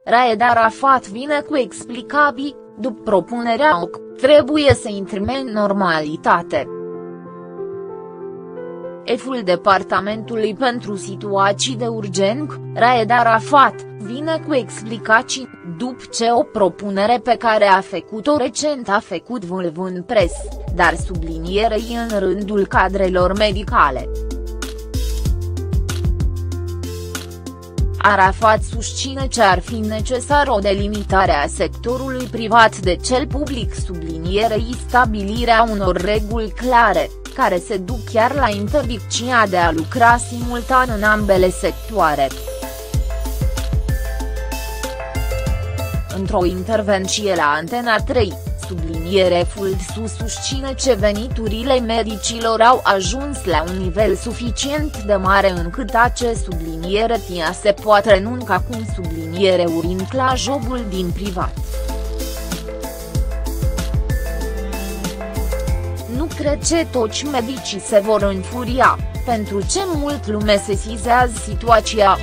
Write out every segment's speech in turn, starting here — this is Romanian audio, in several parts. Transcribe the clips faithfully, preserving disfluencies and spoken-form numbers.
Raed Arafat vine cu explicații, după propunerea O C, trebuie să intrăm în normalitate. Șeful Departamentului pentru Situații de Urgență, Raed Arafat, vine cu explicații, după ce o propunere pe care a făcut-o recent a făcut vâlvă în presă, dar sublinierei în rândul cadrelor medicale. Arafat susține că ar fi necesară o delimitare a sectorului privat de cel public, sublinierei stabilirea unor reguli clare, care se duc chiar la interdicția de a lucra simultan în ambele sectoare. Într-o intervenție la Antena trei, subliniere Fultsu susține că veniturile medicilor au ajuns la un nivel suficient de mare încât acest subliniere tia se poate renunța cum subliniere urind la jobul din privat. Nu cred că toți medicii se vor înfuria, pentru ce mult lume sesizează situația.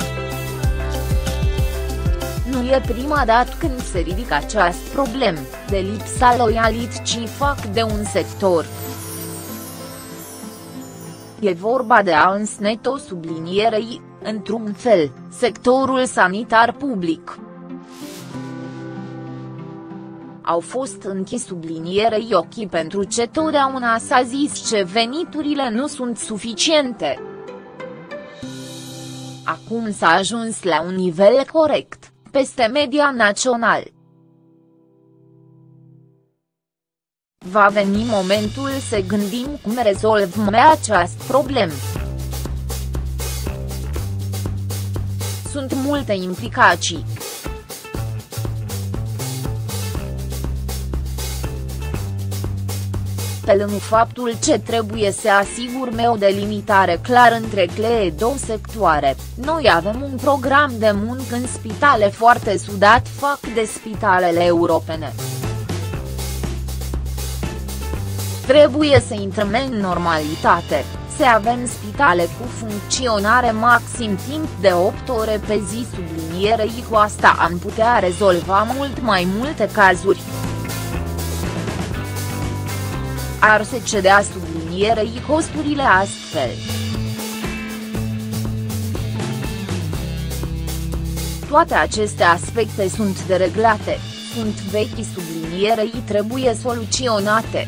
Nu e prima dată când se ridică această problemă, de lipsa loialității fac de un sector. E vorba de a însnete-o sublinierei, într-un fel, sectorul sanitar public. Au fost închis sublinierei ochii pentru ce totdeauna s-a zis că veniturile nu sunt suficiente. Acum s-a ajuns la un nivel corect, peste media național. Va veni momentul să gândim cum rezolvăm această problemă. Sunt multe implicații. Pe lângă faptul ce trebuie să asigurăm o delimitare clară între cele două sectoare, noi avem un program de muncă în spitale foarte sudat fac de spitalele europene. Trebuie să intrăm în normalitate, să avem spitale cu funcționare maxim timp de opt ore pe zi, sublinierei cu asta am putea rezolva mult mai multe cazuri. Ar se cedea sublinierei costurile astfel. Toate aceste aspecte sunt dereglate, sunt vechi, sublinierei trebuie soluționate.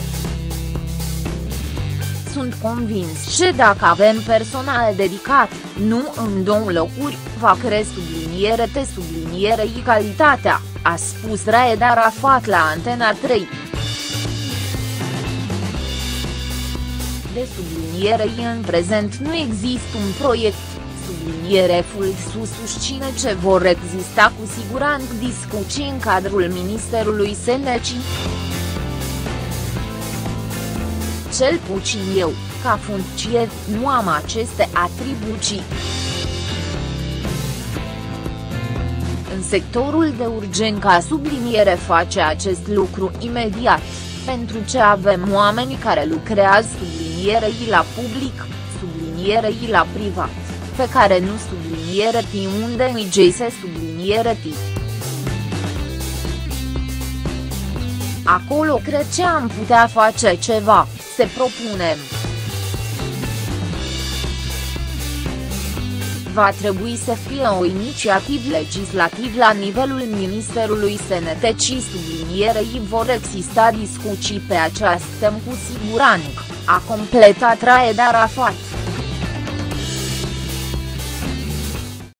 Sunt convins că dacă avem personal dedicat, nu în două locuri, va crește subliniere te sublinierei calitatea, a spus Raed Arafat la Antena trei. De sublinierei în prezent nu există un proiect, subliniere Fultsu susține că vor exista cu siguranță discuții în cadrul Ministerului Sănătății. Cel puțin eu, ca funcție, nu am aceste atribuții. În sectorul de urgență subliniere face acest lucru imediat, pentru că avem oameni care lucrează sublinierei la public, sublinierei la privat, pe care nu subliniere ti unde îi găse subliniere ti. Acolo cred că am putea face ceva, se propunem. Va trebui să fie o inițiativă legislativă la nivelul Ministerului Sănătății, sublinierei vor exista discuții pe această temă cu siguranță, a completat Raed Arafat.